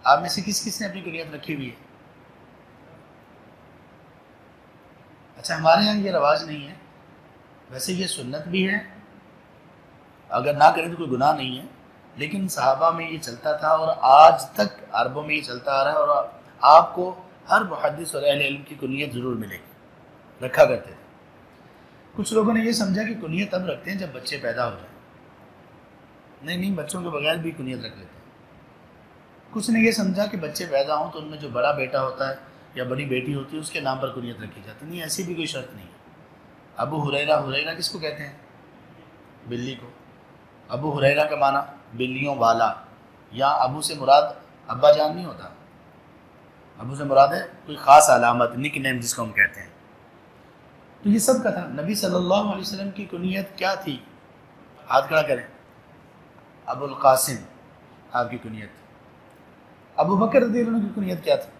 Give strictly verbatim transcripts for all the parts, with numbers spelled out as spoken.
آپ میں سے کس کس نے اپنی کنیت رکھی ہوئی ہے؟ اچھا، ہمارے یہاں یہ رواج نہیں ہے، ویسے یہ سنت بھی ہے، اگر نہ کریں تو کوئی گناہ نہیں ہے، لیکن صحابہ میں یہ چلتا تھا اور آج تک عربوں میں یہ چلتا آ رہا ہے، اور آپ کو ہر محدث اور اہل علم کی کنیت ضرور ملے گی، رکھا کرتے تھے۔ کچھ لوگوں نے یہ سمجھا کہ کنیت اب رکھتے ہیں جب بچے پیدا ہو جائیں، نہیں نہیں، بچوں کے بغیر بھی کنیت رکھ لیتے ہیں۔ کچھ نے یہ سمجھا کہ بچے پیدا ہوں تو ان میں جو بڑا بیٹا ہوتا ہے یا بڑی بیٹی ہوتی ہے اس کے نام پر کنیت رکھی جاتی ہے، نہیں، ایسی بھی کوئی شرط نہیں ہے۔ ابو ہریرہ، ہریرہ کس کو کہتے ہیں؟ بلی کو۔ ابو ہریرہ کا معنی بلیوں والا، یا ابو سے مراد ابا جان نہیں ہوتا، ابو سے مراد ہے کوئی خاص علامت، نک نیم جس کو ہم کہتے ہیں۔ تو یہ سب کا تھا۔ نبی صلی اللہ علیہ وسلم کی کنیت کیا تھی؟ ہاتھ کھڑا کریں۔ ابو القاسم آپ کی کنیت تھی۔ ابو بکر رضی اللہ عنہ کی کنیت کیا تھی؟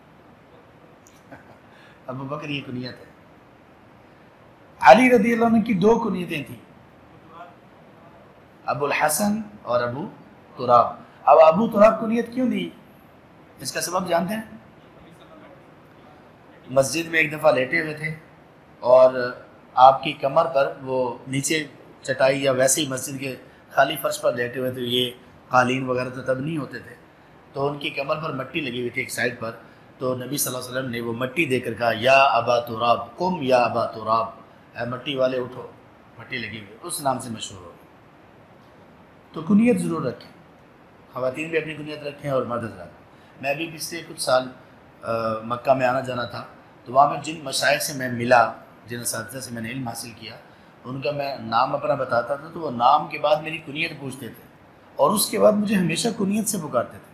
ابو بکر یہ کنیت ہے۔ علی رضی اللہ عنہ کی دو کنیتیں تھیں، ابو الحسن اور ابو تراب۔ اب ابو تراب کنیت کیوں دی؟ اس کا سبب جانتے ہیں؟ مسجد میں ایک دفعہ لیٹے ہوئے تھے اور آپ کی کمر پر، وہ نیچے چٹائی یا ویسے ہی مسجد کے خالی فرش پر لیٹے ہوئے تھے، یہ قالین وغیرہ تو تب نہیں ہوتے تھے، تو ان کی کمر پر مٹی لگی ہوئی تھی ایک سائڈ پر، تو نبی صلی اللہ علیہ وسلم نے وہ مٹی دے کر کہا یا ابا تراب، قم یا ابا تراب، اے مٹی والے اٹھو، مٹی لگی ہوئی، اس نام سے مشہور ہو۔ تو کنیت ضرور رکھیں، خواتین بھی اپنی کنیت رکھیں اور مرد حضرات۔ میں بھی پچھلے کچھ سال مکہ میں آنا جانا تھا، تو وہاں میں جن مشائخ سے میں ملا، جن اساتذہ سے میں نے علم حاصل کیا، ان کا میں نام اپنا بتاتا تھا تو وہ نام کے بعد میری کنیت پوچھتے تھے، اور اس کے بعد مجھے ہمیشہ کنیت سے پکارتے تھے۔